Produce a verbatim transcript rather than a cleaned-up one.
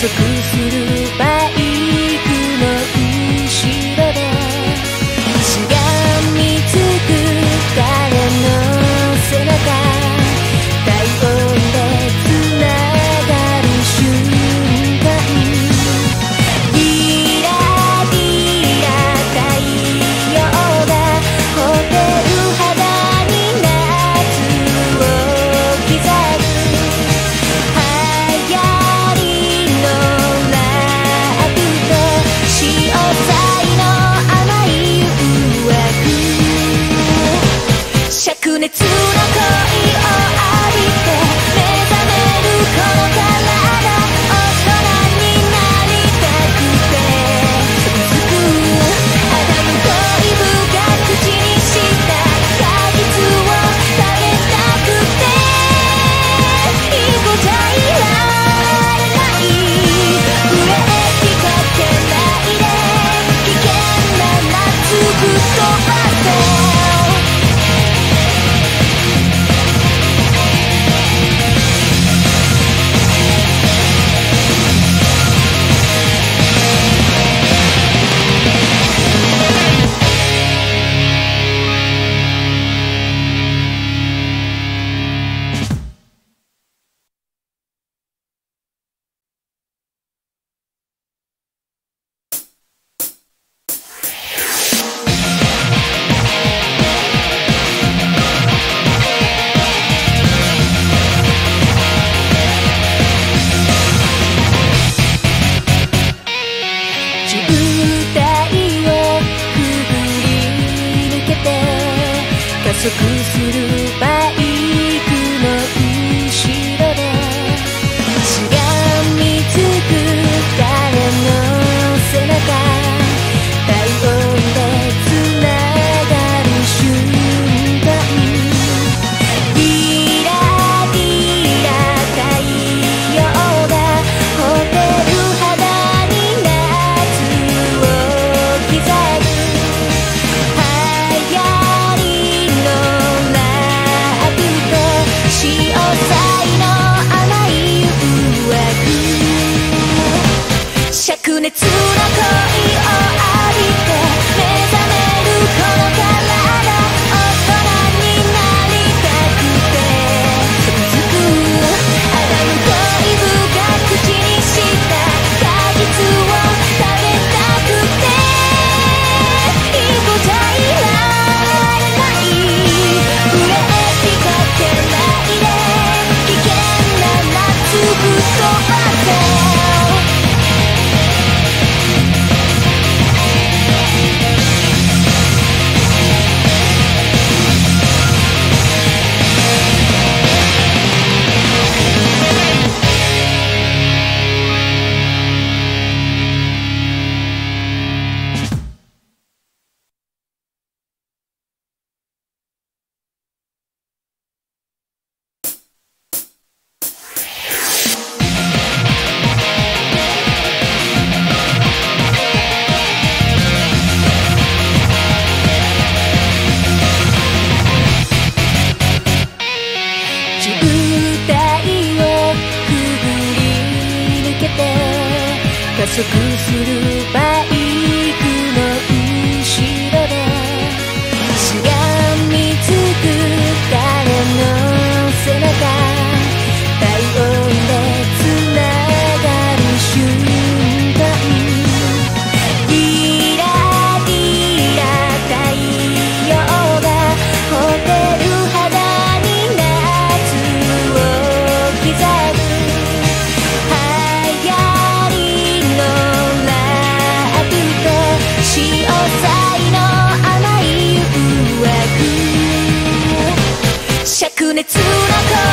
加速するバイクの後ろでしがみつく彼の背中、体温でつながる瞬間、リラリラ太陽がホテル肌に夏を刻む、流行りのラップと潮騒の甘い誘惑、灼熱の恋を浴びて目覚めるこの体、大人になりたくて続くアダム恋部が口にした果実を食べたくて一歩じゃいられない、ブレーキかけないで危険な夏ぶっ飛ばせ。加速するバイクの後ろでしがみつく彼の背中、体温でつながる瞬間、リラリラ太陽がホテル肌に夏を刻む、流行りのラップと潮騒の甘い誘惑、灼熱の恋を浴びて目覚めるこの体、大人になりたくて続くアダム恋部が口にした果実を食べたくて一歩じゃいられない、ブレーキかけないで危険な夏ぶっ飛ばせ。加速するバイクの後ろでしがみつく彼の背中、体温でつながる瞬間、リラリラ太陽がホテル肌に夏を刻む、流行りのラップと潮騒の甘い誘惑、灼熱の恋